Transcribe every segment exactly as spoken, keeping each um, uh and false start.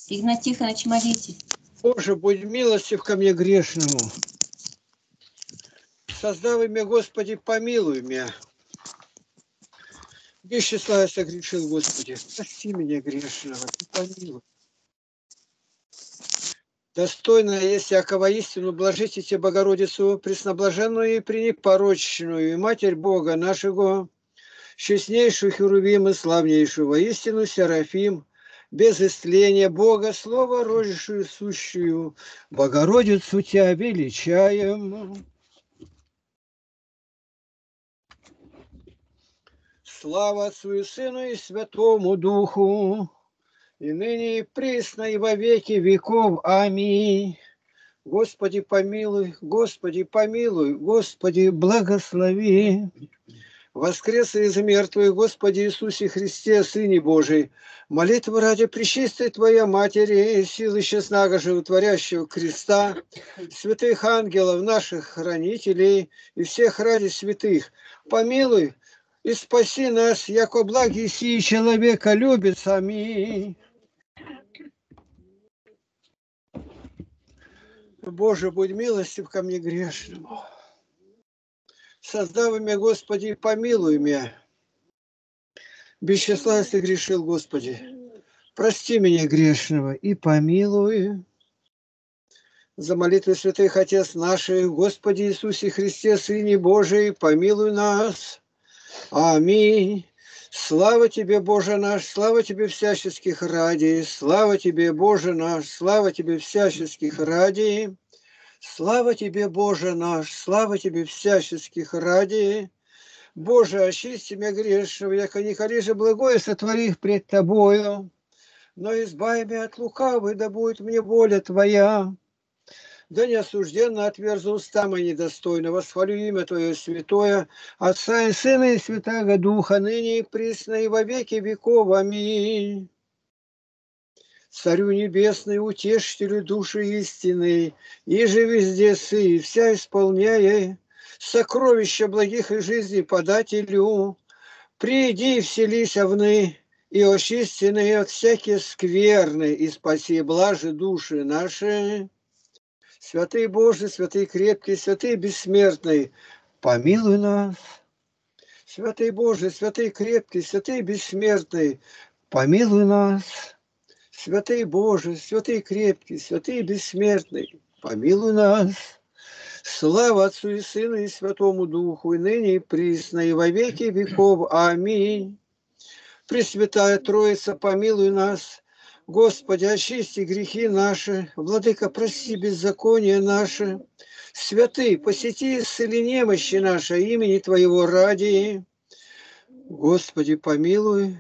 Игнат Тихонович, молитесь. Боже, будь милостив ко мне грешному. Создавай меня, Господи, помилуй меня. Где числа я согрешил, Господи, прости меня грешного, и помилуй. Достойно есть всякого истину, блажите тебе, Богородицу, пресноблаженную и пренепорочную, и Матерь Бога нашего, честнейшую Херувим и славнейшую, воистину Серафим, без истления Бога, Слово рожившую сущую, Богородицу тебя величаем. Слава Отцу и Сыну и Святому Духу, и ныне и присно, и во веки веков. Аминь. Господи, помилуй, Господи, помилуй, Господи, благослови. Воскрес из мертвых, Господи Иисусе Христе, Сыне Божий, молитва ради пречистой Твоей Матери, силы честного животворящего креста, святых ангелов, наших хранителей и всех ради святых, помилуй и спаси нас, яко благи сии человека любит. Аминь. Боже, будь милостив ко мне грешному. Создав меня, Господи, помилуй меня. Без числа ты грешил, Господи. Прости меня грешного и помилуй. За молитвы святых Отец наших, Господи Иисусе Христе, Сыне Божий, помилуй нас. Аминь. Слава Тебе, Боже наш, слава Тебе всяческих ради, слава Тебе, Боже наш, слава Тебе всяческих ради, слава Тебе, Боже наш, слава Тебе всяческих ради. Боже, очисти меня грешного, яко не же благое сотвори пред Тобою, но избави меня от лукавой, да будет мне воля Твоя. Да не осужденно отверзу уста мои недостойно, восхвалю имя Твое святое, Отца и Сына и Святаго Духа, ныне и присно и во веки веков. Аминь. Царю небесный, утешителю души истины, и же везде сы, и вся исполняя сокровища благих и жизни подателю, приди и вселись овны, и очистенные от всякие скверны, и спаси блажи души наши. Святый Божий, святый крепкий, святый бессмертный, помилуй нас. Святый Божий, святый крепкий, святый бессмертный, помилуй нас. Святый Божий, святый крепкий, святый бессмертный, помилуй нас. Слава Отцу и Сыну и Святому Духу, и ныне и присно, и во веки веков. Аминь. Пресвятая Троица, помилуй нас. Господи, очисти грехи наши, Владыка, прости беззаконие наше. Святый, посети исцели немощи наши, имени Твоего ради. Господи, помилуй.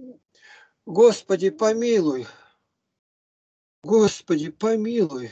Господи, помилуй. Господи, помилуй.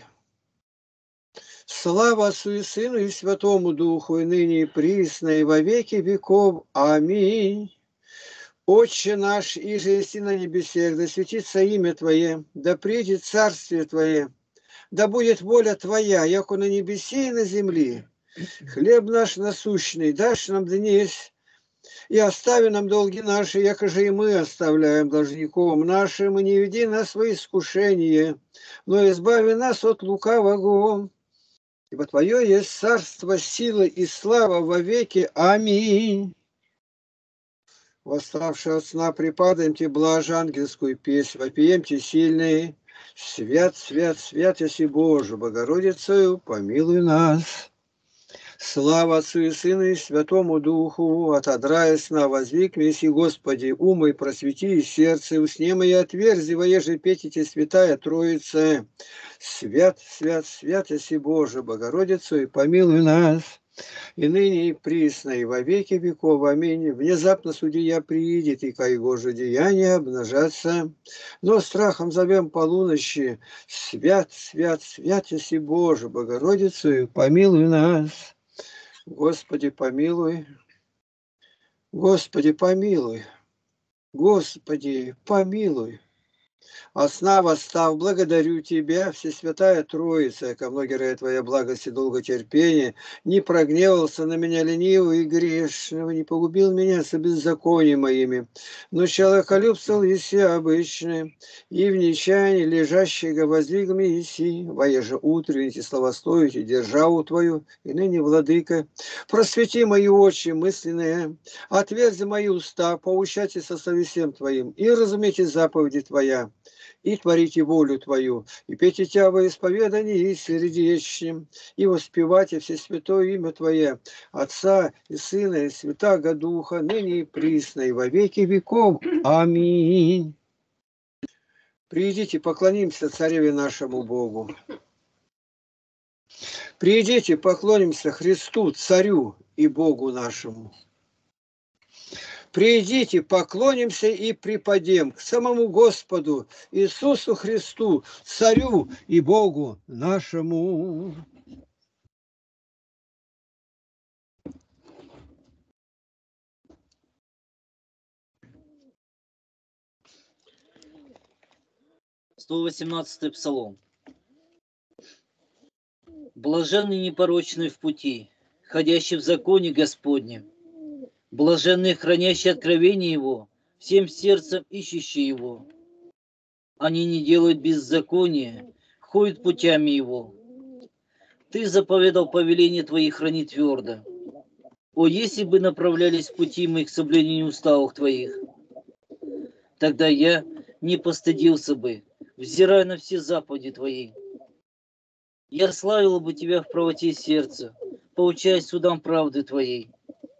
Слава Отцу и Сыну и Святому Духу, и ныне и присно, и во веки веков. Аминь. Отче наш, иже еси на небесех, да светится имя Твое, да придет царствие Твое, да будет воля Твоя, яко на небесе и на земле. Хлеб наш насущный дашь нам днесь, и остави нам долги наши, яко же и мы оставляем должником нашим, и не веди нас во искушение, но избави нас от лукавого. Ибо Твое есть царство, сила и слава во веки. Аминь. Восставшие от сна припадаемте блажь ангельскую песнь, вопиемте сильные. Свят, свят, свят, яси Боже, Богородицею, помилуй нас. Слава Отцу и Сыну и Святому Духу, отодрая сна, возвикни, еси Господи, умой просвети и сердце, усне мои отверзи, воеже петите святая Троица. Свят, свят, свят, яси Боже, Богородицею, помилуй нас. И ныне и присно, и во веки веков. Аминь. Внезапно судья приидет, и ко его же деяния обнажаться. Но страхом зовем полуночи. Свят, свят, свят, яси Боже, Богородицею, помилуй нас. Господи, помилуй. Господи, помилуй. Господи, помилуй. От сна восстав, благодарю Тебя, Всесвятая Троица, ко многие Твоя благость и долготерпение, не прогневался на меня ленивого и грешного, не погубил меня со беззаконием моими, но человеколюбствовал еси обычное, и в нечаянии лежащего воздвигами еси, воеже утренните славословите державу Твою, и ныне, Владыка, просвети мои очи мысленные, отверзи мои уста, поучайте со совестием Твоим, и разумейте заповеди Твоя, и творите волю Твою, и пейте Тя во исповедании и сердечным, и воспевайте Всесвятое имя Твое, Отца и Сына и Святаго Духа, ныне и присно, и во веки веков. Аминь. Придите, поклонимся Цареве нашему Богу. Придите, поклонимся Христу, Царю и Богу нашему. Придите, поклонимся и припадем к самому Господу Иисусу Христу, Царю и Богу нашему. сто восемнадцатый Псалом. Блаженный непорочный в пути, ходящий в законе Господнем. Блаженные, хранящие откровение Его, всем сердцем ищущие Его. Они не делают беззакония, ходят путями Его. Ты заповедал повеление Твои хранить твердо. О, если бы направлялись пути мои к соблюдению уставов Твоих, тогда я не постыдился бы, взирая на все заповеди Твои. Я славил бы Тебя в правоте сердца, поучаясь судам правды Твоей.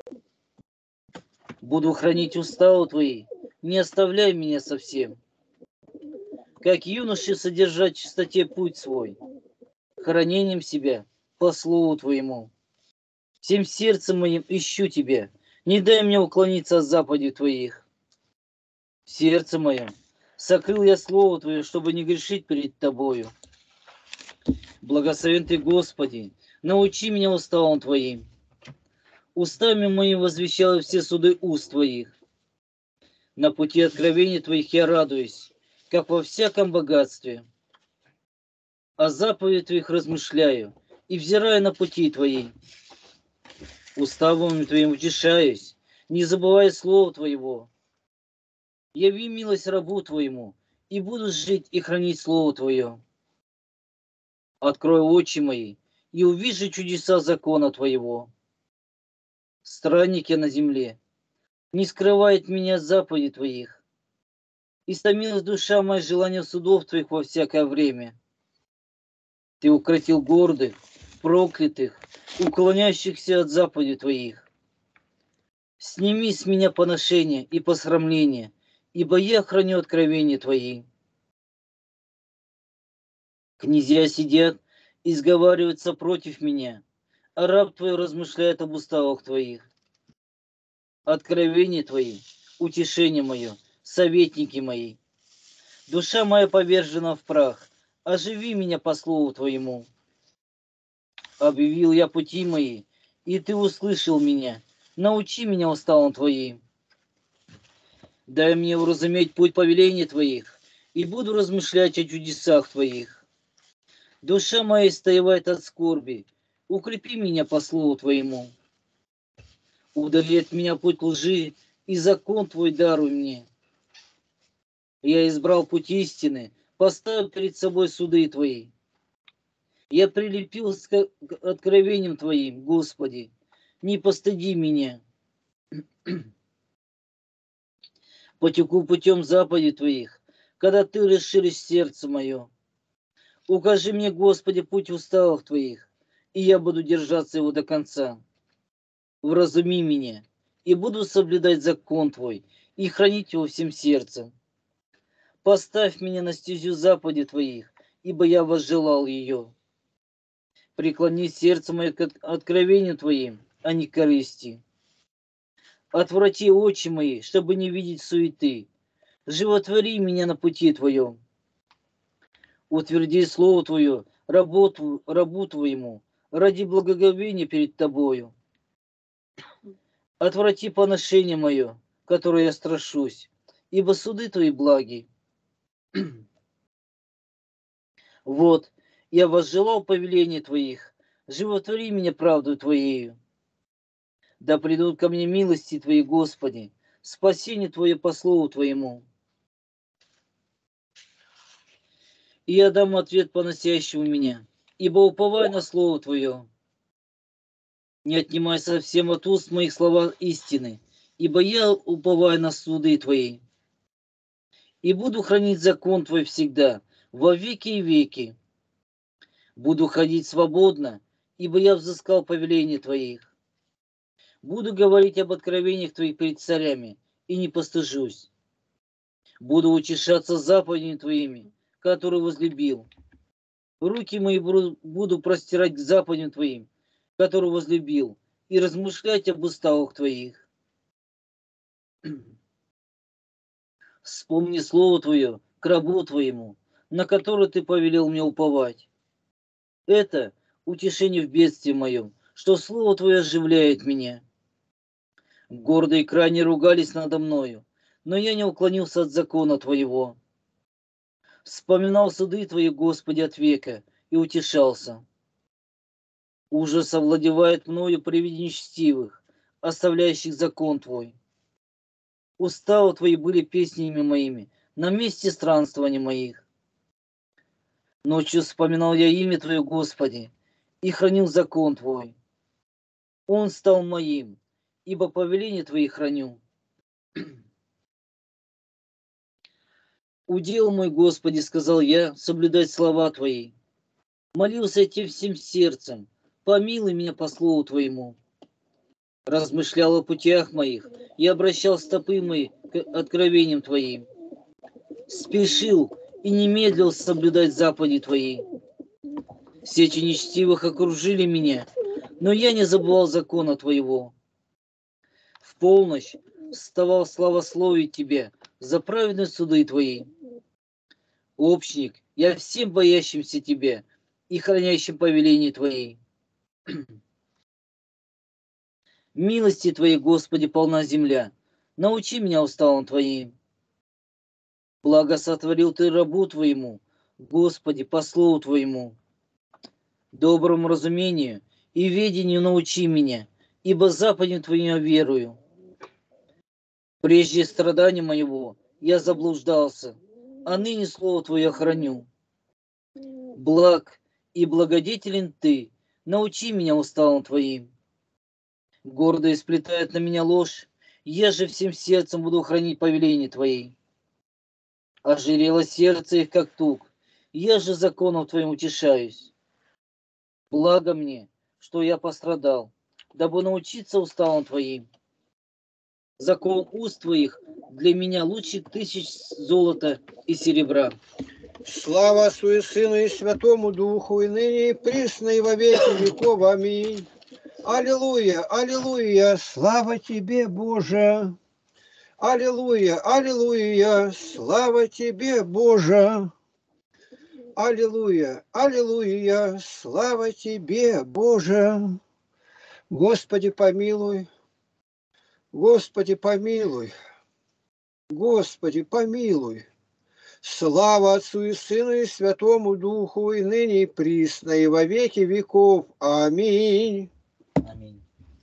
Буду хранить уставы Твои, не оставляй меня совсем. Как юноши содержать в чистоте путь свой, хранением себя по слову Твоему. Всем сердцем моим ищу Тебя, не дай мне уклониться от заповедей Твоих. В сердце моем сокрыл я слово Твое, чтобы не грешить перед Тобою. Благословен Ты, Господи, научи меня уставам Твоим. Устами моим возвещаю все суды уст Твоих. На пути откровений Твоих я радуюсь, как во всяком богатстве. О заповедях Твоих размышляю и взираю на пути Твои. Уставами Твоим утешаюсь, не забывая слова Твоего. Яви милость рабу Твоему, и буду жить и хранить слово Твое. Открой очи мои, и увижу чудеса закона Твоего. Странник я на земле, не скрывает меня заповеди Твоих. Истомилась душа моя желание судов Твоих во всякое время. Ты укротил гордых, проклятых, уклоняющихся от заповедей Твоих. Сними с меня поношение и посрамление, ибо я храню откровения Твои. Князья сидят и сговариваются против меня, а раб Твой размышляет об уставах Твоих. Откровения Твои, утешение мое, советники мои. Душа моя повержена в прах, оживи меня по слову Твоему. Объявил я пути мои, и Ты услышал меня, научи меня уставам Твоим. Дай мне уразуметь путь повелений Твоих, и буду размышлять о чудесах Твоих. Душа моя истаивает от скорби, укрепи меня по слову Твоему. Удали от меня путь лжи, и закон Твой даруй мне. Я избрал путь истины, поставил перед собой суды Твои. Я прилепился к откровениям Твоим, Господи, не постыди меня. Потеку путем заповедей Твоих, когда Ты расширишь сердце мое. Укажи мне, Господи, путь в уставах Твоих, и я буду держаться его до конца. Вразуми меня, и буду соблюдать закон Твой, и хранить его всем сердцем. Поставь меня на стезю заповедей Твоих, ибо я возжелал ее. Преклони сердце мое к откровению Твоим, а не к корысти. Отврати очи мои, чтобы не видеть суеты. Животвори меня на пути Твоем. Утверди слово Твое, рабу, рабу Твоему, ради благоговения перед Тобою. Отврати поношение мое, которое я страшусь, ибо суды Твои благи. Вот, я возжелал повелений Твоих, животвори меня правду Твоею. Да придут ко мне милости Твои, Господи, спасение Твое по слову Твоему. И я дам ответ по-настоящему меня, ибо уповай на Слово Твое. Не отнимай совсем от уст моих слова истины, ибо я уповаю на суды Твои. И буду хранить закон Твой всегда, во веки и веки. Буду ходить свободно, ибо я взыскал повеления Твоих. Буду говорить об откровениях Твоих перед царями, и не постыжусь. Буду утешаться заповедями Твоими, которые возлюбил. Руки мои буду простирать к заповедям Твоим, которые возлюбил, и размышлять об уставах Твоих. Вспомни слово Твое к рабу Твоему, на которое Ты повелел мне уповать. Это утешение в бедствии моем, что слово Твое оживляет меня. Гордые крайне ругались надо мною, но я не уклонился от закона Твоего. Вспоминал суды Твои, Господи, от века, и утешался. Ужас овладевает мною при виде нечестивых, оставляющих закон Твой. Уставы Твои были песнями моими на месте странствований моих. Ночью вспоминал я имя Твое, Господи, и хранил закон Твой. Он стал моим, ибо повеления Твои храню. Удел мой, Господи, сказал я, соблюдать слова Твои. Молился я Тебе всем сердцем, помилуй меня по слову Твоему. Размышлял о путях моих и обращал стопы мои к откровениям Твоим. Спешил и не медлил соблюдать заповеди Твои. Сечи нечестивых окружили меня, но я не забывал закона Твоего. В полночь вставал славословить Тебя за праведные суды Твои. Общник, я всем боящимся Тебя и хранящим повеления Твои. Милости Твоей, Господи, полна земля. Научи меня уставам Твоим. Благо сотворил Ты рабу Твоему, Господи, по слову Твоему. Доброму разумению и ведению научи меня, ибо заповедям Твоим верую. Прежде страдания моего я заблуждался, а ныне слово Твое храню. Благ и благодетелен Ты, научи меня уставам Твоим. Гордые сплетают на меня ложь, я же всем сердцем буду хранить повеления Твои. Ожирело сердце их, как тук, я же законом Твоим утешаюсь. Благо мне, что я пострадал, дабы научиться уставам Твоим. Закон уст Твоих для меня лучше тысяч золота и серебра. Слава Отцу и Сыну и Святому Духу, и ныне и присно и во веки веков. Аминь. Аллилуйя, аллилуйя, слава Тебе, Боже. Аллилуйя, аллилуйя, слава Тебе, Боже. Аллилуйя, аллилуйя, слава Тебе, Боже. Господи, помилуй, Господи, помилуй, Господи, помилуй. Слава Отцу и Сыну и Святому Духу, и ныне и присно, и во веки веков. Аминь. Аминь.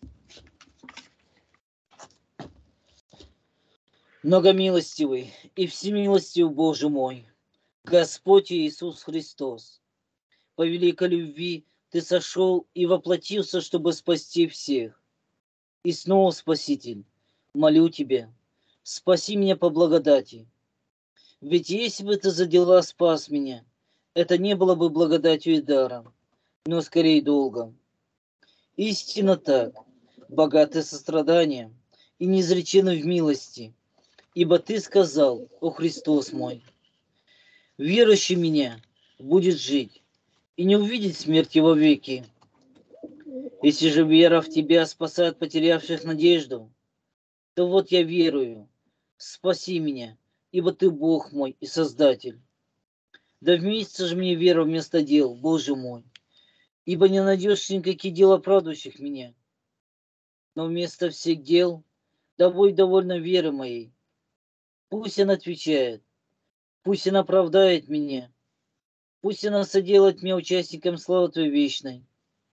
Многомилостивый и всемилостивый Боже мой, Господь Иисус Христос, по великой любви Ты сошел и воплотился, чтобы спасти всех. И снова, Спаситель, молю Тебя, спаси меня по благодати. Ведь если бы Ты за дела спас меня, это не было бы благодатью и даром, но скорее долгом. Истинно так, богатый состраданием и неизреченный в милости, ибо Ты сказал, о Христос мой, верующий меня будет жить и не увидеть смерти вовеки. Если же вера в Тебя спасает потерявших надежду, то вот я верую, спаси меня, ибо Ты Бог мой и Создатель. Да вместе же мне вера вместо дел, Боже мой, ибо не найдешь никаких дел оправдывающих меня. Но вместо всех дел да будь довольна веры моей. Пусть она отвечает, пусть она оправдает меня. Пусть она соделает меня участником славы Твоей вечной.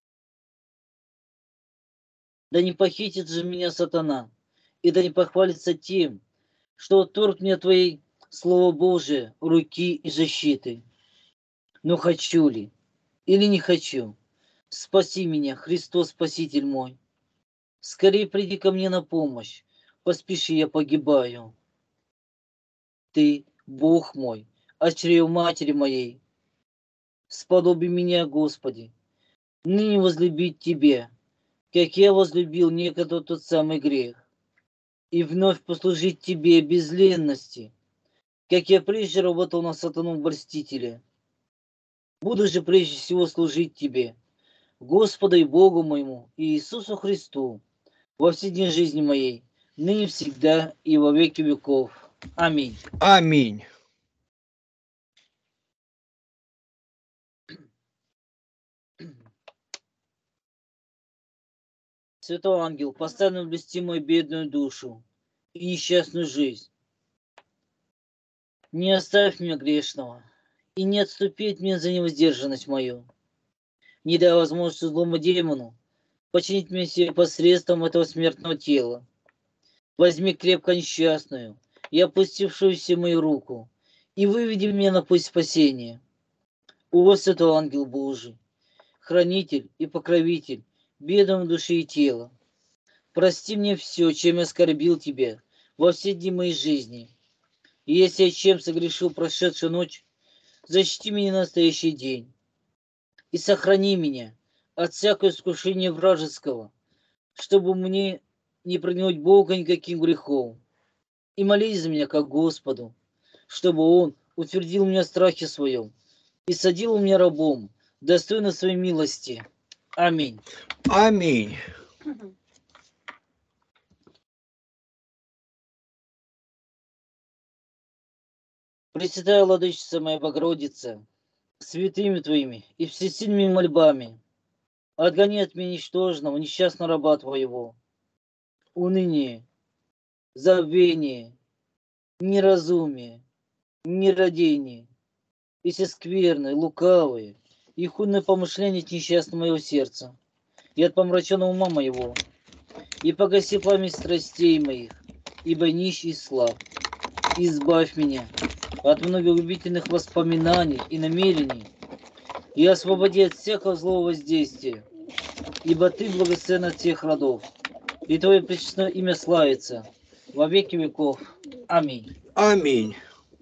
Да не похитит же меня сатана, и да не похвалится тем, что отторг мне Твоей Слово Божие, руки и защиты. Но хочу ли, или не хочу, спаси меня, Христос Спаситель мой. Скорее приди ко мне на помощь, поспеши, я погибаю. Ты, Бог мой, от чрева матери моей, сподоби меня, Господи, ныне возлюбить Тебе, как я возлюбил некогда тот самый грех, и вновь послужить Тебе без ленности, как я прежде работал на сатану Блюстителя. Буду же прежде всего служить Тебе, Господу и Богу моему, и Иисусу Христу, во все дни жизни моей, ныне всегда и во веки веков. Аминь. Аминь. Святой ангел, постоянно блести мою бедную душу и несчастную жизнь. Не оставь меня грешного, и не отступить мне за невоздержанность мою. Не дай возможности злому демону починить меня себе посредством этого смертного тела. Возьми крепко несчастную и опустившуюся мою руку, и выведи меня на путь спасения. О, святой ангел Божий, хранитель и покровитель бедам души и тела, прости мне все, чем я оскорбил Тебя во все дни моей жизни. И если я чем согрешил прошедшую ночь, защити меня на настоящий день и сохрани меня от всякого искушения вражеского, чтобы мне не прогнуть Бога никаким грехом. И молись за меня как Господу, чтобы Он утвердил меня в страхе своем и садил меня рабом, достойно своей милости. Аминь. Аминь. Пресвятая Владычица моя Богородица, святыми Твоими и всесильными мольбами, отгони от меня ничтожного, несчастного раба Твоего, уныние, забвение, неразумие, нерадение, и все скверные, лукавые и худные помышления от несчастного моего сердца и от помраченного ума моего, и погаси пламя страстей моих, ибо нищ и слаб. Избавь меня от многолюбительных воспоминаний и намерений, и освободи от всякого злого воздействия, ибо Ты благословен от всех родов, и Твое пречестное имя славится во веки веков. Аминь. Аминь.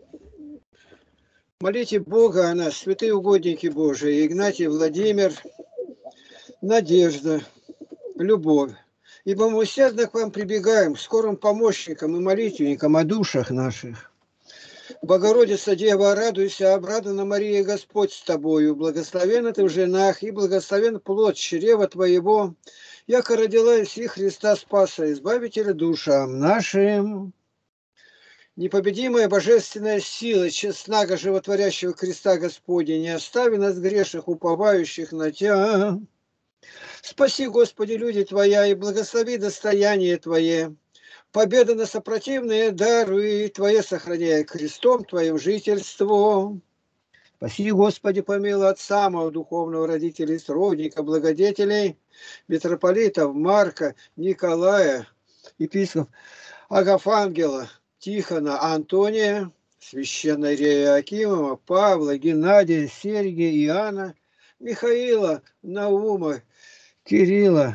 Молите Бога о нас, святые угодники Божии, Игнатий, Владимир, Надежда, Любовь. Ибо мы усердно к вам прибегаем, скорым помощникам и молитвенникам о душах наших. Богородица Дева, радуйся, обрадована Мария, Господь с тобою, благословенна ты в женах, и благословен плод чрева твоего, яко родила из и Христа Спаса, избавителя душам нашим. Непобедимая божественная сила, честнаго животворящего креста Господня, не остави нас грешных, уповающих на Тя. Спаси, Господи, люди Твоя, и благослови достояние Твое. Победа на сопротивные даруй, Твое сохраняя крестом Твоим жительство. Спаси, Господи, помилуй от самого духовного родителя и сродника, благодетелей, митрополитов Марка, Николая, епископ Агафангела, Тихона, Антония, священная Иерея Акимова, Павла, Геннадия, Сергия, Иоанна, Михаила, Наума, Кирилла,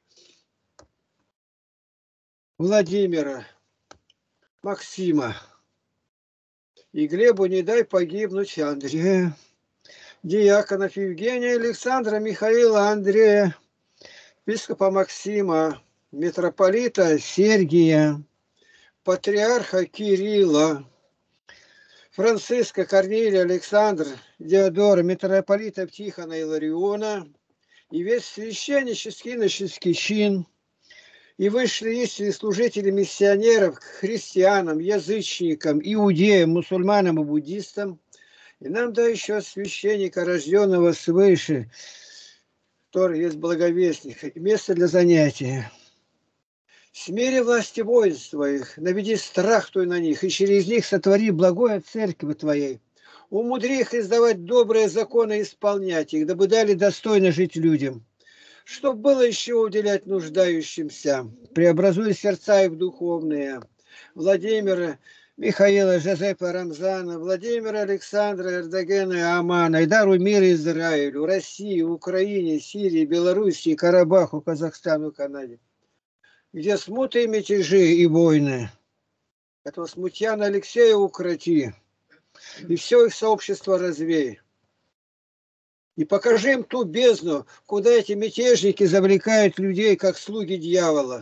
Владимира, Максима. И Глебу не дай погибнуть Андрея, диаконов Евгения, Александра, Михаила, Андрея, епископа Максима, митрополита Сергия, патриарха Кирилла, Франциска, Корнилия, Александр, Диодора, митрополитов Тихона и Илариона, и весь священнический иноческий чин, и вышли истинные служители миссионеров к христианам, язычникам, иудеям, мусульманам и буддистам, и нам дай еще священника, рожденного свыше, который есть благовестник, и место для занятия. Смири власти воинств Твоих, наведи страх Твой на них, и через них сотвори благое церкви Твоей. Умудри их издавать добрые законы и исполнять их, дабы дали достойно жить людям. Чтоб было еще уделять нуждающимся, преобразуя сердца их в духовные. Владимира, Михаила, Жозепа, Рамзана, Владимира, Александра, Эрдогена и Амана, и даруй мир Израилю, России, Украине, Сирии, Белоруссии, Карабаху, Казахстану, Канаде, где смуты и мятежи и войны. Этого смутьяна Алексея укроти, и все их сообщество развей. И покажи им ту бездну, куда эти мятежники завлекают людей, как слуги дьявола.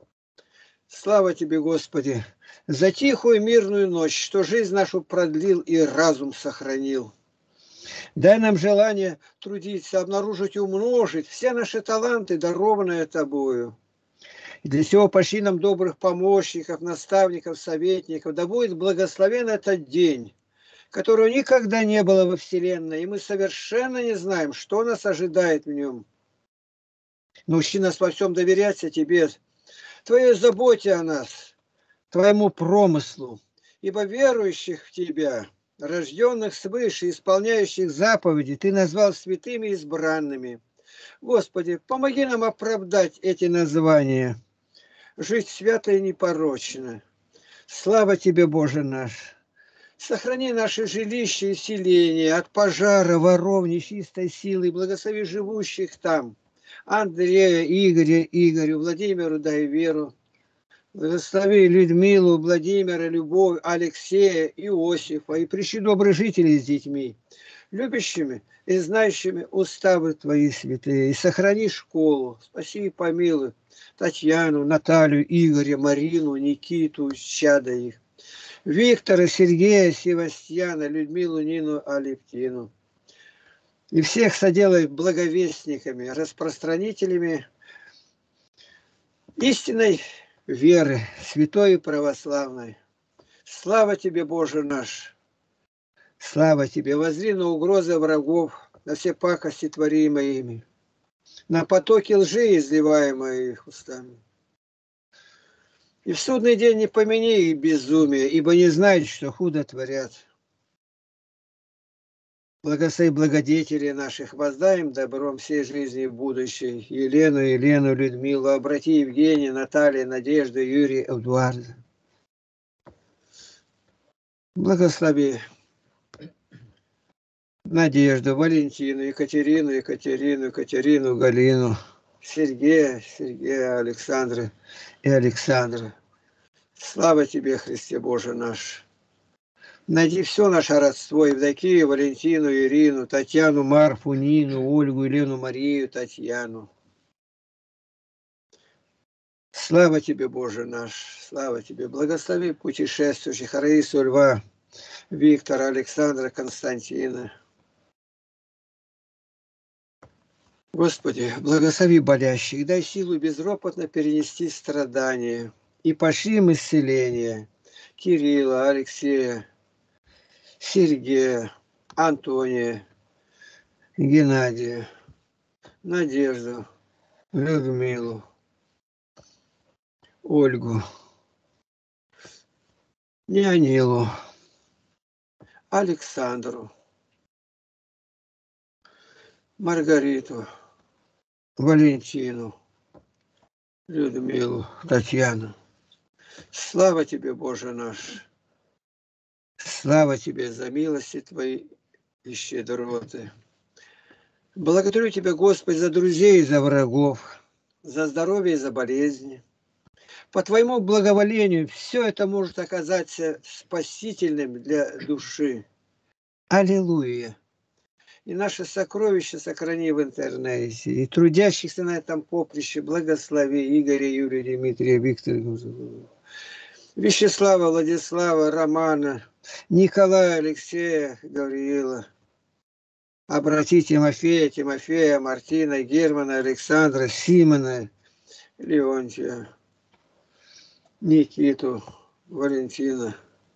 Слава тебе, Господи, за тихую мирную ночь, что жизнь нашу продлил и разум сохранил. Дай нам желание трудиться, обнаружить и умножить все наши таланты, дарованные Тобою. И для сего пошли нам добрых помощников, наставников, советников. Да будет благословен этот день, которого никогда не было во Вселенной, и мы совершенно не знаем, что нас ожидает в нем. Научи нас во всем доверяться Тебе, Твоей заботе о нас, Твоему промыслу, ибо верующих в Тебя, рожденных свыше, исполняющих заповеди, Ты назвал святыми и избранными. Господи, помоги нам оправдать эти названия, жить свято и непорочно. Слава Тебе, Боже наш! Сохрани наши жилища и селения от пожара, воров, нечистой силы, благослови живущих там. Андрея, Игоря, Игорю, Владимиру дай веру. Благослови Людмилу, Владимира, Любовь, Алексея, Иосифа и прищи добрых жителей с детьми, любящими и знающими уставы Твои святые. И сохрани школу, спаси и помилуй Татьяну, Наталью, Игоря, Марину, Никиту, чада их. Виктора, Сергея, Севастьяна, Людмилу, Нину, Алевтину. И всех соделай благовестниками, распространителями истинной веры, святой и православной. Слава Тебе, Боже наш! Слава Тебе! Воззри на угрозы врагов, на все пакости, творимые ими, на потоки лжи, изливаемые их устами. И в судный день не помяни их безумие, ибо не знают, что худо творят. Благослови благодетелей наших, воздай им добром всей жизни в будущей. Елену, Елену, Людмилу, обрати Евгения, Наталью, Надежду, Юрия, Эдуарда. Благослови Надежду, Валентину, Екатерину, Екатерину, Екатерину, Галину, Сергея, Сергея, Александра и Александра. Слава Тебе, Христе Боже наш! Найди все наше родство: Евдокию, Валентину, Ирину, Татьяну, Марфу, Нину, Ольгу, Елену, Марию, Татьяну. Слава Тебе, Боже наш! Слава Тебе! Благослови путешествующих Раису, Льва, Виктора, Александра, Константина. Господи, благослови болящих, дай силу безропотно перенести страдания. И пошли им исцеление Кирилла, Алексея, Сергея, Антония, Геннадия, Надежду, Людмилу, Ольгу, Нянилу, Александру, Маргариту, Валентину, Людмилу, Татьяну. Слава Тебе, Боже наш! Слава Тебе за милости Твои и щедроты. Благодарю Тебя, Господи, за друзей и за врагов, за здоровье и за болезни. По Твоему благоволению все это может оказаться спасительным для души. Аллилуйя! И наше сокровище сохрани в интернете, и трудящихся на этом поприще благослови Игоря, Юрия, Дмитрия, Виктора, Вячеслава, Владислава, Романа, Николая, Алексея, Гавриила. Обрати Тимофея, Тимофея, Мартина, Германа, Александра, Симона, Леонтия, Никиту, Валентина,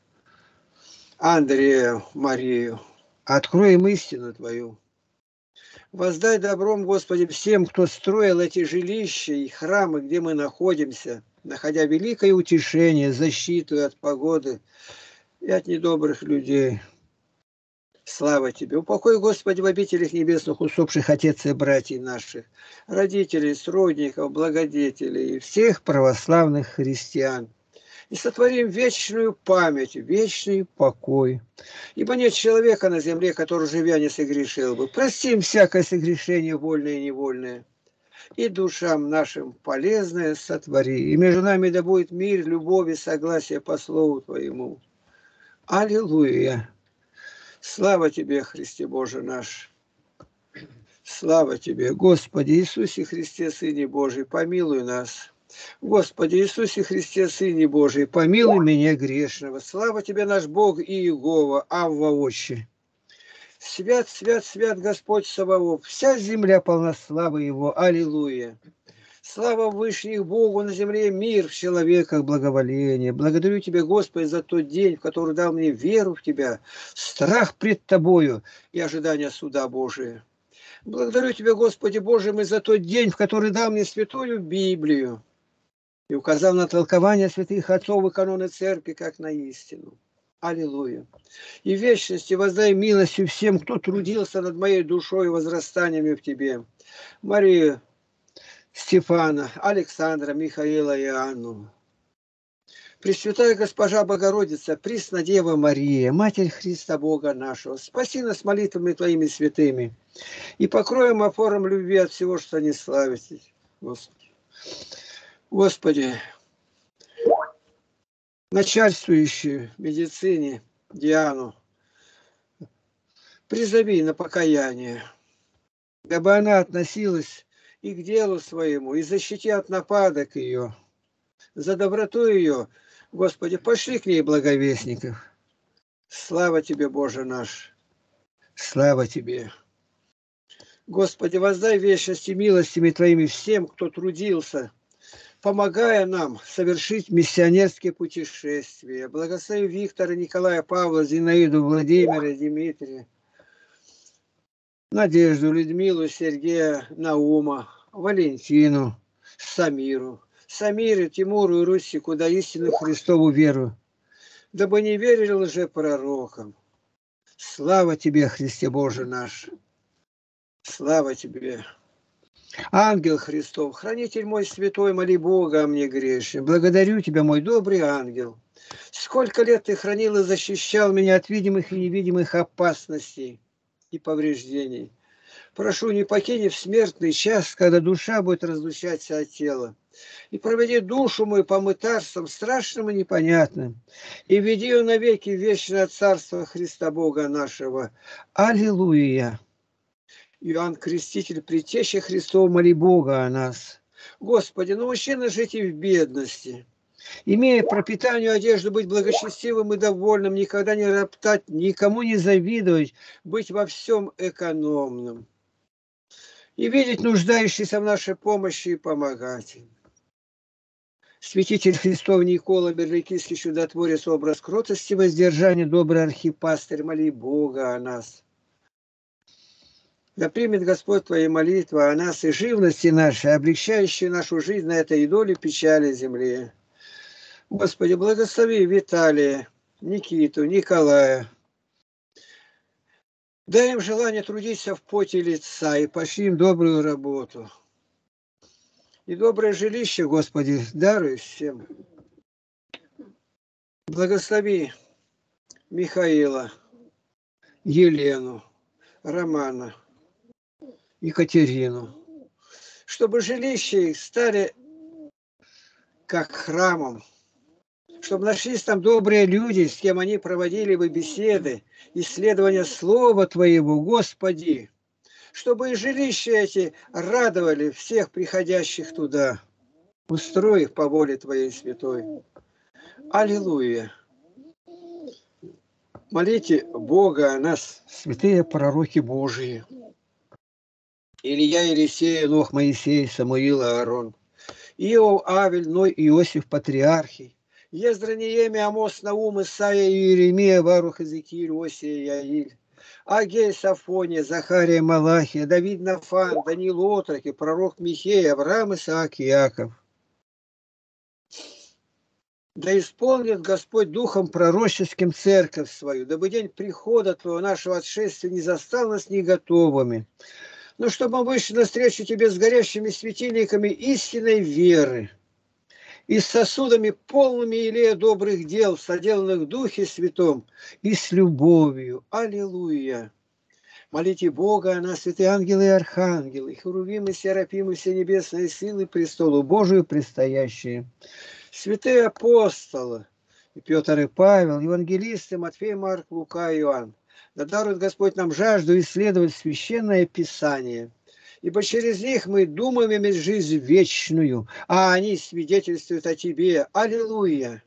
Андрея, Марию. Открой им истину Твою. Воздай добром, Господи, всем, кто строил эти жилища и храмы, где мы находимся, находя великое утешение, защиту от погоды и от недобрых людей. Слава Тебе. Упокой, Господи, в обителях небесных усопших отец и братьев наших, родителей, сродников, благодетелей и всех православных христиан. И сотворим вечную память, вечный покой. Ибо нет человека на земле, который, живя, не согрешил бы. Простим всякое согрешение, вольное и невольное. И душам нашим полезное сотвори. И между нами да будет мир, любовь и согласие по слову Твоему. Аллилуйя! Слава Тебе, Христе Боже наш! Слава Тебе, Господи Иисусе Христе, Сыне Божий, помилуй нас. Господи Иисусе Христе, Сыне Божий, помилуй меня грешного. Слава Тебе, наш Бог и Иегова, Авва Отче. Свят, свят, свят Господь Саваоф, вся земля полна славы Его. Аллилуйя. Слава Вышних Богу, на земле мир, в человеках благоволение. Благодарю Тебя, Господи, за тот день, в который дал мне веру в Тебя, страх пред Тобою и ожидание суда Божия. Благодарю Тебя, Господи Боже мой, за тот день, в который дал мне святую Библию и указал на толкование святых отцов и каноны церкви, как на истину. Аллилуйя. И в вечности воздай милостью всем, кто трудился над моей душой и возрастаниями в Тебе. Марию, Стефана, Александра, Михаила и Анну. Пресвятая Госпожа Богородица, Преснодева Мария, Матерь Христа Бога нашего, спаси нас молитвами Твоими святыми и покроем опором любви от всего, что не славите. Господи. Господи, начальствующую в медицине Диану, призови на покаяние, дабы она относилась и к делу своему, и защити от нападок ее, за доброту ее, Господи, пошли к ней благовестников. Слава Тебе, Боже наш, слава Тебе. Господи, воздай вечности милостями Твоими всем, кто трудился, помогая нам совершить миссионерские путешествия. Благослови Виктора, Николая, Павла, Зинаиду, Владимира, Дмитрия, Надежду, Людмилу, Сергея, Наума, Валентину, Самиру, Самиру, Тимуру и Русику, да истину Христову веру, дабы не верили лжепророкам. Слава Тебе, Христе Боже наш! Слава Тебе! Ангел Христов, хранитель мой святой, моли Бога о мне грешным. Благодарю Тебя, мой добрый ангел. Сколько лет Ты хранил и защищал меня от видимых и невидимых опасностей и повреждений. Прошу, не покинь в смертный час, когда душа будет разлучаться от тела. И проведи душу мою по мытарствам страшным и непонятным. И веди ее навеки в вечное царство Христа Бога нашего. Аллилуйя! Иоанн Креститель, Предтеча Христова, моли Бога о нас. Господи, научи нас жить и в бедности, имея пропитание, одежду, быть благочестивым и довольным, никогда не роптать, никому не завидовать, быть во всем экономным. И видеть нуждающихся в нашей помощи и помогать им. Святитель Христов Никола, Берликийский чудотворец, образ кротости, воздержания, добрый архипастырь, моли Бога о нас. Да примет Господь Твои молитвы о нас и живности нашей, облегчающей нашу жизнь на этой доле печали земли. Господи, благослови Виталия, Никиту, Николая. Дай им желание трудиться в поте лица и пошли им добрую работу. И доброе жилище, Господи, даруй всем. Благослови Михаила, Елену, Романа, Екатерину, чтобы жилища их стали как храмом, чтобы нашлись там добрые люди, с кем они проводили бы беседы, исследования Слова Твоего, Господи, чтобы и жилища эти радовали всех приходящих туда. Устрой их по воле Твоей святой. Аллилуйя! Молите Бога о нас, святые пророки Божии. Илья, Елисей, Енох, Моисей, Самуил, Аарон, Иов, Авель, Ной, Иосиф, Патриархий, Ездра, Неемия, Амос, Наум, Исаия, Иеремия, Варух, Иезекииль, Осия, Яиль, Агей, Сафония, Захария, Малахия, Давид, Нафан, Даниил, Отроки, пророк Михей, Авраам, Исаак, Иаков. Да исполнит Господь духом пророческим церковь свою, дабы день прихода Твоего, нашего отшествия, не застал нас не готовыми. Но чтобы мы вышли навстречу Тебе с горящими светильниками истинной веры и с сосудами полными илея добрых дел, соделанных в Духе Святом и с любовью. Аллилуйя! Молите Бога о нас, святые ангелы и архангелы, херувимы, серафимы, все небесные силы, престолу Божию предстоящие. Святые апостолы, и Петр и Павел, евангелисты Матфей, Марк, Лука и Иоанн. Да дарует Господь нам жажду исследовать Священное Писание, ибо через них мы думаем иметь жизнь вечную, а они свидетельствуют о Тебе. Аллилуйя!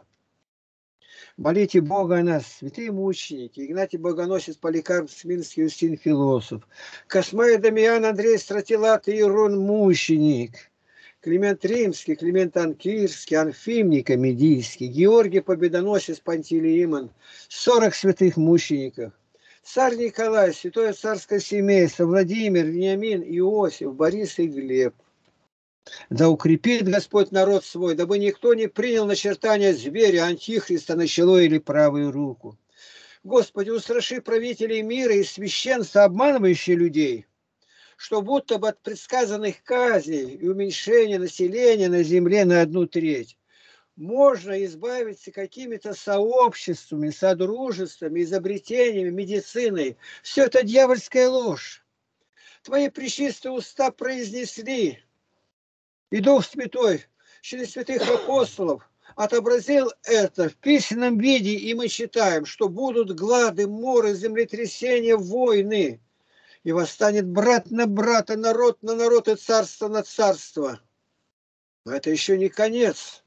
Молите Бога о нас, святые мученики, Игнатий Богоносец, Поликарп Смирнский, Устин Философ, Космай Дамиан, Андрей Стратилат и Ирон Мученик, Климент Римский, Климент Анкирский, Анфим Никомедийский, Георгий Победоносец, Пантелеимон, сорок святых мучеников, царь Николай, святое царское семейство, Владимир, Вениамин, Иосиф, Борис и Глеб. Да укрепит Господь народ свой, дабы никто не принял начертания зверя, антихриста на чело или правую руку. Господи, устраши правителей мира и священства, обманывающие людей, что будто бы от предсказанных казней и уменьшения населения на земле на одну треть можно избавиться какими-то сообществами, содружествами, изобретениями, медициной. Все это дьявольская ложь. Твои пречистые уста произнесли, и Дух Святой через святых апостолов отобразил это в письменном виде, и мы читаем, что будут глады, моры, землетрясения, войны, и восстанет брат на брата, народ на народ и царство на царство. Но это еще не конец.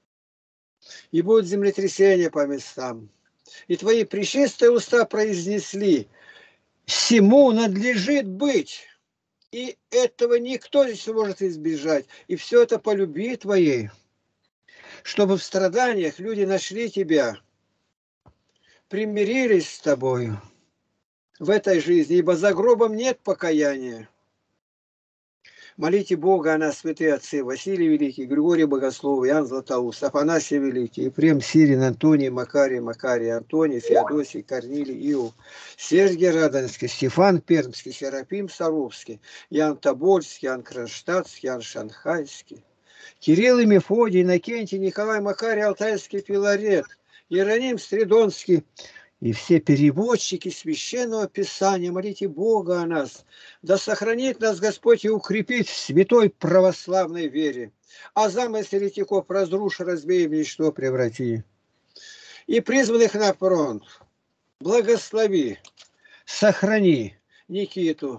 И будут землетрясения по местам. И твои пречистые уста произнесли: всему надлежит быть. И этого никто не сможет избежать. И все это по любви твоей. Чтобы в страданиях люди нашли тебя, примирились с тобою в этой жизни, ибо за гробом нет покаяния. Молите Бога о нас, святые отцы, Василий Великий, Григорий Богослов, Иоанн Златоуст, Афанасий Великий, Ефрем Сирин, Антоний, Макарий, Макарий, Антоний, Феодосий, Корнилий, Иов, Сергий Радонский, Стефан Пермский, Серафим Саровский, Ян Тобольский, Ян Кронштадтский, Ян Шанхайский, Кирилл и Мефодий, Иннокентий, Николай, Макарий, Алтайский, Филарет, Иероним Стридонский, и все переводчики Священного Писания. Молите Бога о нас, да сохранит нас Господь и укрепит в святой православной вере, а замысел еретиков разрушь, разбей, в ничто преврати. И призванных на фронт благослови, сохрани Никиту,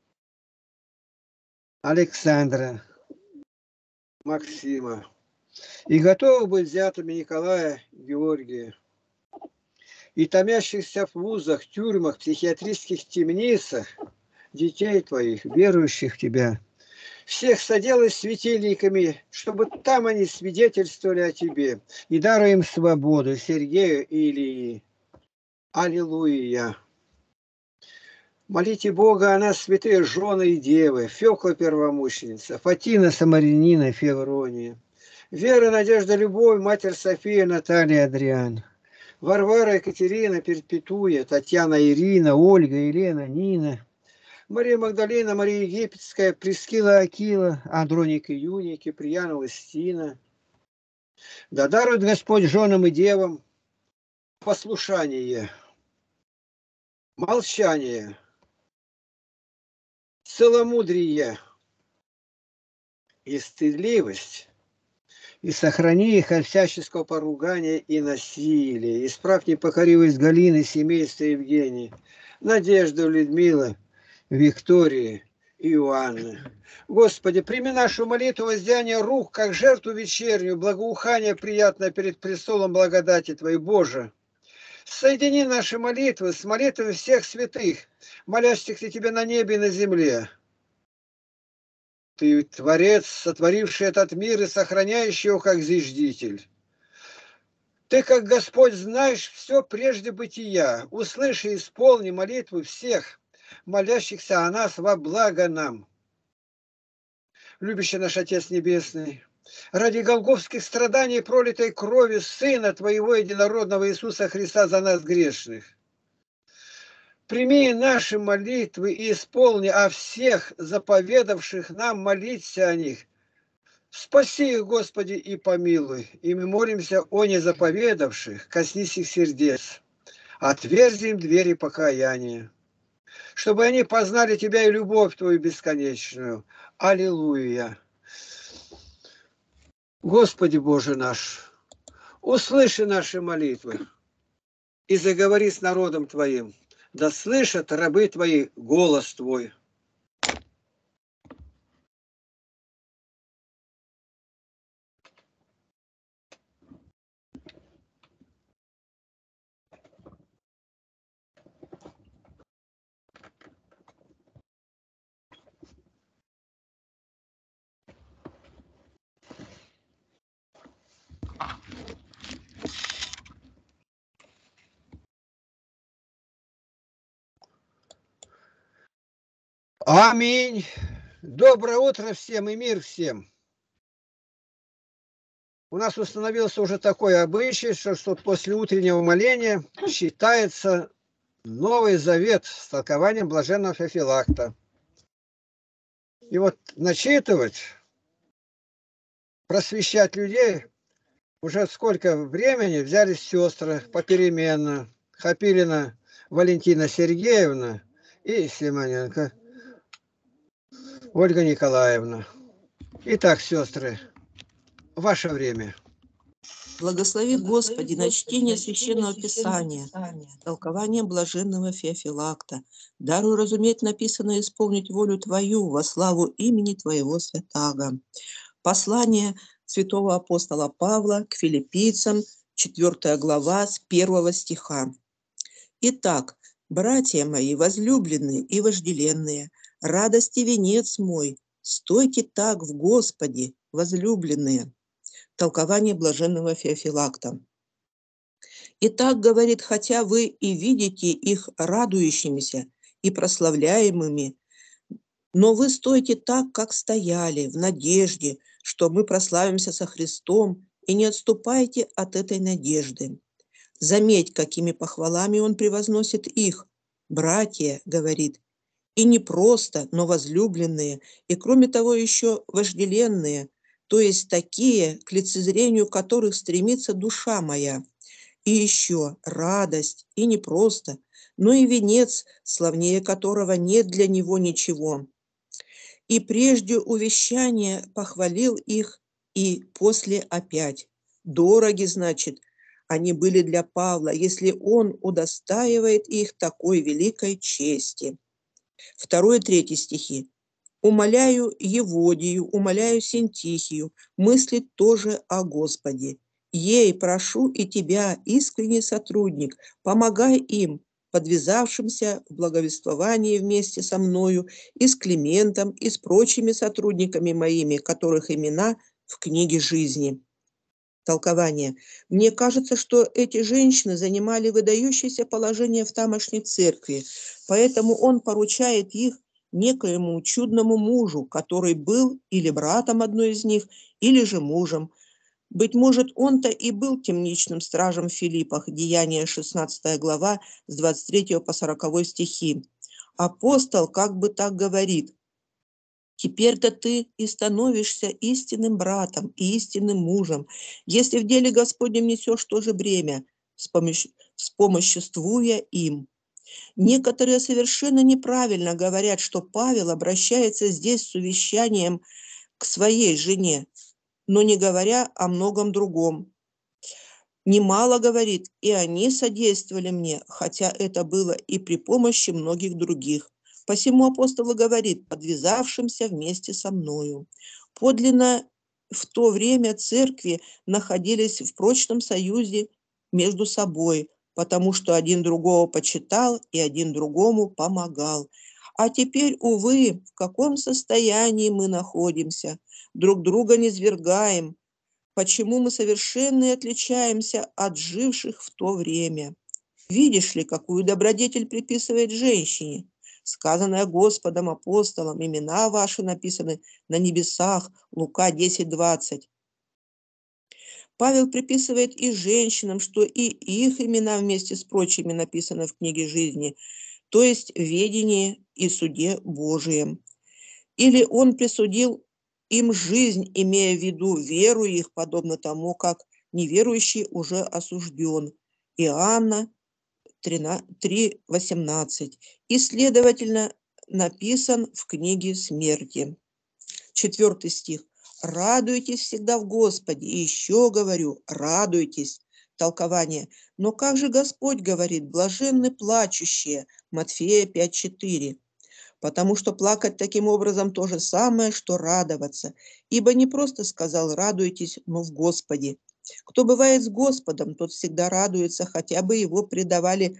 Александра, Максима, и готовы быть взятыми Николая, Георгия, и томящихся в вузах, тюрьмах, психиатрических темницах детей твоих, верующих в тебя, всех соделай светильниками, чтобы там они свидетельствовали о тебе, и даруй им свободу Сергею и Илии. Аллилуйя! Молите Бога о нас, святые жены и девы, Фёкла Первомученица, Фатина Самарянина, Феврония, Вера, Надежда, Любовь, Матерь София, Наталья, Адриан, Варвара, Екатерина, Перпетуя, Татьяна, Ирина, Ольга, Елена, Нина, Мария Магдалина, Мария Египетская, Прескила, Акила, Андроник, Июня, Киприяна, Лыстина. Да дарует Господь женам и девам послушание, молчание, целомудрие и стыдливость, и сохрани их от всяческого поругания и насилия. Исправь непокоривость Галины, семейства Евгении, Надежду, Людмилы, Виктории и Иоанны. Господи, прими нашу молитву воздеяния рук, как жертву вечернюю, благоухание приятное перед престолом благодати Твоей, Боже. Соедини наши молитвы с молитвами всех святых, молящихся Тебе на небе и на земле. Ты Творец, сотворивший этот мир и сохраняющий его как зиждитель. Ты, как Господь, знаешь все прежде бытия. Услыши и исполни молитвы всех, молящихся о нас во благо нам. Любящий наш Отец Небесный, ради голгофских страданий и пролитой крови Сына Твоего единородного Иисуса Христа за нас грешных. Прими наши молитвы и исполни о всех заповедавших нам молиться о них. Спаси их, Господи, и помилуй. И мы молимся о незаповедавших, коснись их сердец. Отверзи им двери покаяния, чтобы они познали Тебя и любовь Твою бесконечную. Аллилуйя. Господи Боже наш, услыши наши молитвы и заговори с народом Твоим. Да слышат рабы Твои голос Твой. Аминь. Доброе утро всем и мир всем. У нас установился уже такой обычай, что, что после утреннего моления считается Новый Завет с толкованием блаженного Феофилакта. И вот начитывать, просвещать людей уже сколько времени взялись сестры попеременно. Хапилина Валентина Сергеевна и Симоненко Ольга Николаевна. Итак, сестры, ваше время. Благослови, Господи, на чтение Священного Писания, толкование блаженного Феофилакта. Даруй разуметь написанное и исполнить волю Твою во славу имени Твоего святаго. Послание святого апостола Павла к филиппийцам, четвёртая глава, с первого стиха. Итак, братья мои, возлюбленные и вожделенные, радость и венец мой, стойте так в Господе, возлюбленные. Толкование блаженного Феофилакта. Итак, говорит, хотя вы и видите их радующимися и прославляемыми, но вы стойте так, как стояли, в надежде, что мы прославимся со Христом, и не отступайте от этой надежды. Заметь, какими похвалами он превозносит их. Братья, говорит, и не просто, но возлюбленные, и кроме того еще вожделенные, то есть такие, к лицезрению которых стремится душа моя. И еще радость, и не просто, но и венец, славнее которого нет для него ничего. И прежде увещания похвалил их, и после опять. Дороги, значит, они были для Павла, если он удостаивает их такой великой чести. Второй и третий стихи. Умоляю Еводию, умоляю Синтихию, мыслить тоже о Господе. Ей прошу и тебя, искренний сотрудник, помогай им, подвязавшимся в благовествовании вместе со мною, и с Климентом, и с прочими сотрудниками моими, которых имена в книге жизни. Толкование. Мне кажется, что эти женщины занимали выдающееся положение в тамошней церкви, поэтому он поручает их некоему чудному мужу, который был или братом одной из них, или же мужем. Быть может, он-то и был темничным стражем в Филиппах, Деяния шестнадцатая глава, с двадцать третьего по сороковой стихи. Апостол как бы так говорит: «Теперь-то ты и становишься истинным братом и истинным мужем, если в деле Господнем несешь то же бремя, вспомоществуя им». Некоторые совершенно неправильно говорят, что Павел обращается здесь с увещанием к своей жене, но не говоря о многом другом. Немало, говорит, и они содействовали мне, хотя это было и при помощи многих других. Посему апостол говорит, подвязавшимся вместе со мною. Подлинно в то время церкви находились в прочном союзе между собой, потому что один другого почитал и один другому помогал. А теперь, увы, в каком состоянии мы находимся? Друг друга низвергаем. Почему мы совершенно отличаемся от живших в то время? Видишь ли, какую добродетель приписывает женщине? Сказанное Господом апостолом, имена ваши написаны на небесах, Лука десять двадцать. Павел приписывает и женщинам, что и их имена вместе с прочими написаны в книге жизни, то есть в ведении и суде Божием. Или он присудил им жизнь, имея в виду веру их, подобно тому, как неверующий уже осужден. Иоанна три восемнадцать. И, следовательно, написан в книге смерти. Четвертый стих. «Радуйтесь всегда в Господе». И еще говорю, радуйтесь. Толкование. Но как же Господь говорит, блаженны плачущие. Матфея пять четыре. Потому что плакать таким образом то же самое, что радоваться. Ибо не просто сказал «радуйтесь», но в Господе. Кто бывает с Господом, тот всегда радуется, хотя бы его предавали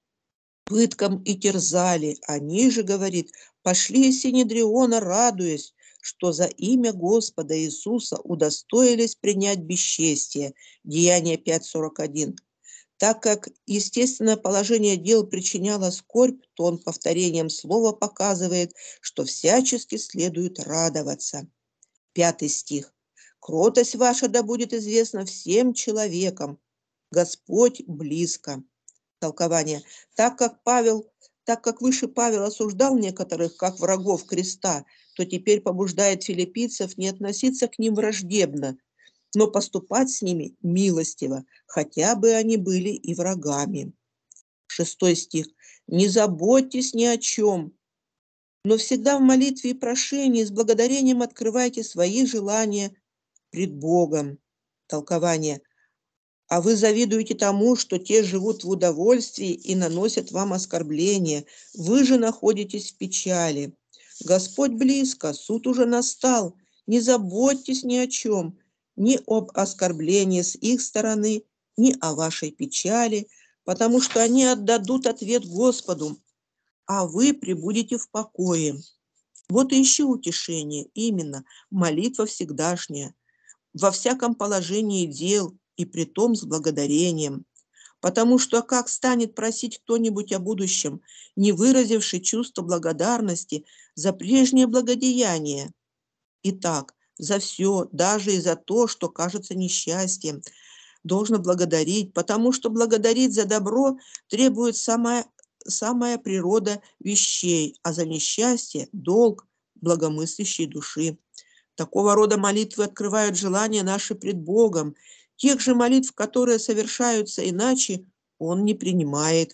пыткам и терзали. Они же, говорит, пошли из Синедриона, радуясь, что за имя Господа Иисуса удостоились принять бесчестие. Деяние пять сорок один. Так как естественное положение дел причиняло скорбь, то он повторением слова показывает, что всячески следует радоваться. Пятый стих. «Кротость ваша да будет известна всем человекам. Господь близко». Толкование. Так как Павел, так как выше Павел осуждал некоторых как врагов креста, то теперь побуждает филиппийцев не относиться к ним враждебно, но поступать с ними милостиво, хотя бы они были и врагами. Шестой стих. «Не заботьтесь ни о чем, но всегда в молитве и прошении с благодарением открывайте свои желания пред Богом». Толкование. «А вы завидуете тому, что те живут в удовольствии и наносят вам оскорбления. Вы же находитесь в печали. Господь близко, суд уже настал. Не заботьтесь ни о чем, ни об оскорблении с их стороны, ни о вашей печали, потому что они отдадут ответ Господу, а вы пребудете в покое». Вот и еще утешение, именно молитва всегдашняя, во всяком положении дел, и притом с благодарением. Потому что как станет просить кто-нибудь о будущем, не выразивший чувство благодарности за прежнее благодеяние? Итак, за все, даже и за то, что кажется несчастьем, должно благодарить, потому что благодарить за добро требует самая, самая природа вещей, а за несчастье – долг благомыслящей души. Такого рода молитвы открывают желания наши пред Богом. Тех же молитв, которые совершаются иначе, Он не принимает.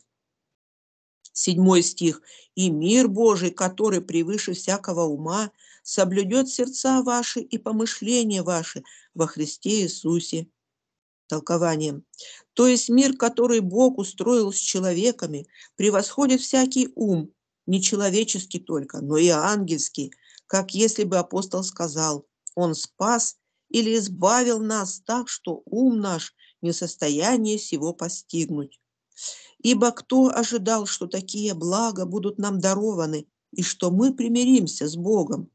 Седьмой стих. «И мир Божий, который превыше всякого ума, соблюдет сердца ваши и помышления ваши во Христе Иисусе». Толкование. То есть мир, который Бог устроил с человеками, превосходит всякий ум, не человеческий только, но и ангельский, как если бы апостол сказал: «Он спас или избавил нас так, что ум наш не в состоянии сего постигнуть». Ибо кто ожидал, что такие блага будут нам дарованы, и что мы примиримся с Богом?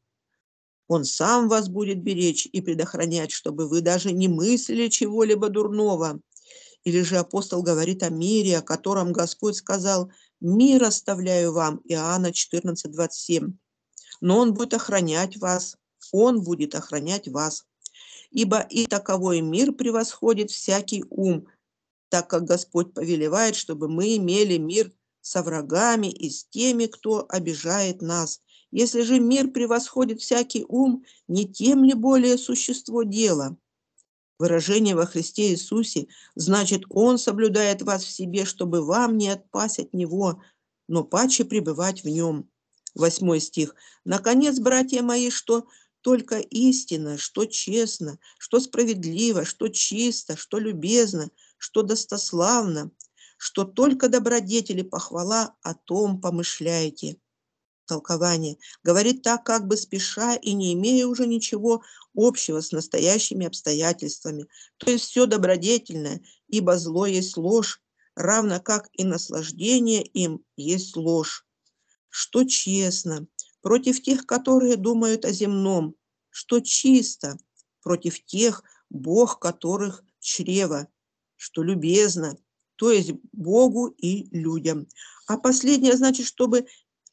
Он сам вас будет беречь и предохранять, чтобы вы даже не мыслили чего-либо дурного. Или же апостол говорит о мире, о котором Господь сказал: «Мир оставляю вам», Иоанна четырнадцать двадцать семь. Но Он будет охранять вас, Он будет охранять вас. Ибо и таковой мир превосходит всякий ум, так как Господь повелевает, чтобы мы имели мир со врагами и с теми, кто обижает нас. Если же мир превосходит всякий ум, не тем ли более существо дела? Выражение во Христе Иисусе значит, Он соблюдает вас в себе, чтобы вам не отпасть от Него, но паче пребывать в Нем. Восьмой стих. «Наконец, братья мои, что только истина, что честно, что справедливо, что чисто, что любезно, что достославно, что только добродетели похвала, о том помышляйте». Толкование. Говорит так, как бы спеша и не имея уже ничего общего с настоящими обстоятельствами. То есть все добродетельное, ибо зло есть ложь, равно как и наслаждение им есть ложь. Что честно против тех, которые думают о земном, что чисто против тех, Бог которых чрево, что любезно, то есть Богу и людям. А последнее значит, чтобы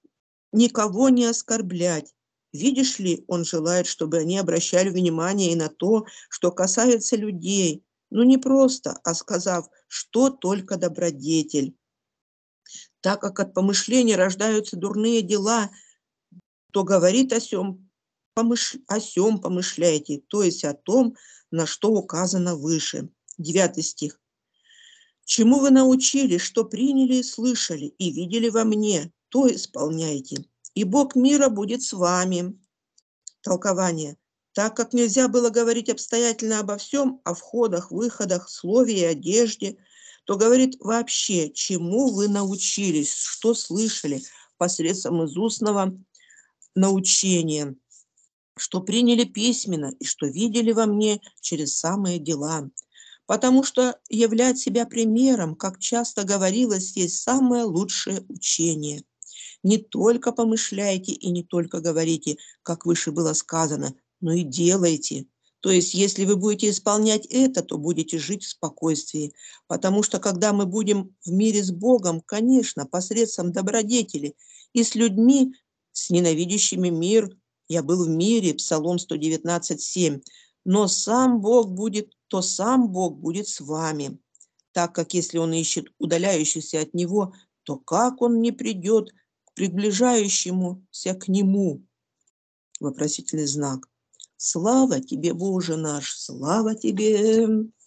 никого не оскорблять. Видишь ли, Он желает, чтобы они обращали внимание и на то, что касается людей, но не просто, а сказав, что только добродетель. Так как от помышления рождаются дурные дела, то говорит о сем, помыш... о сем помышляйте, то есть о том, на что указано выше. Девятый стих. Чему вы научились, что приняли и слышали, и видели во мне, то исполняйте, и Бог мира будет с вами. Толкование. Так как нельзя было говорить обстоятельно обо всем, о входах, выходах, слове и одежде, то говорит вообще, чему вы научились, что слышали посредством из устного научения, что приняли письменно и что видели во мне через самые дела. Потому что являть себя примером, как часто говорилось, есть самое лучшее учение. Не только помышляйте и не только говорите, как выше было сказано, но и делайте. То есть, если вы будете исполнять это, то будете жить в спокойствии. Потому что, когда мы будем в мире с Богом, конечно, посредством добродетели и с людьми, с ненавидящими мир, я был в мире, Псалом сто девятнадцать, семь, но сам Бог будет, то сам Бог будет с вами. Так как если он ищет удаляющихся от него, то как он не придет к приближающемуся к нему? Вопросительный знак. Слава тебе, Боже наш, слава тебе!